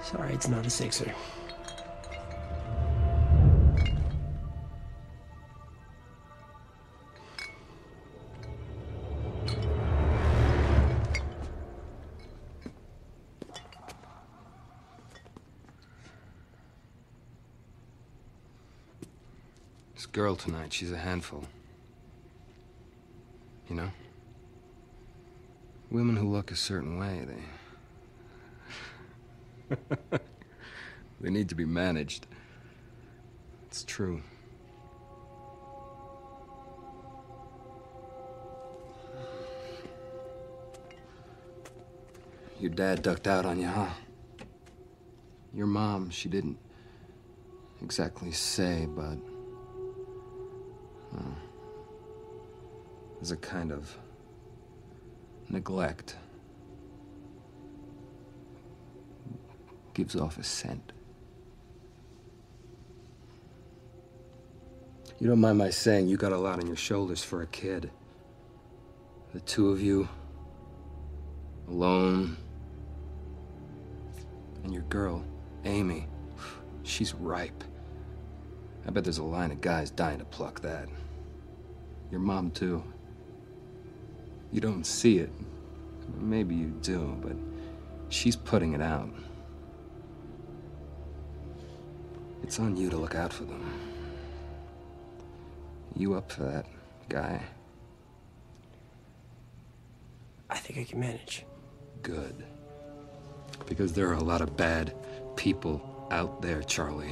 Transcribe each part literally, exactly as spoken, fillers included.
Sorry, it's not a sixer. This girl tonight, she's a handful. You know? Women who look a certain way, they... they need to be managed. It's true. Your dad ducked out on you, huh? Your mom, she didn't exactly say, but... Uh, there's a kind of neglect. Gives off a scent. You don't mind my saying you got a lot on your shoulders for a kid. The two of you, alone. And your girl, Amy, she's ripe. I bet there's a line of guys dying to pluck that. Your mom, too. You don't see it. Maybe you do, but she's putting it out. It's on you to look out for them. You up for that, guy? I think I can manage. Good. Because there are a lot of bad people out there, Charlie.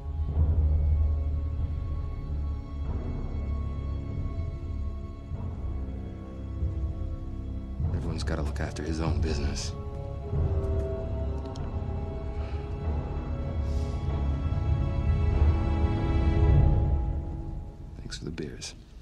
Everyone's got to look after his own business. Thanks for the beers.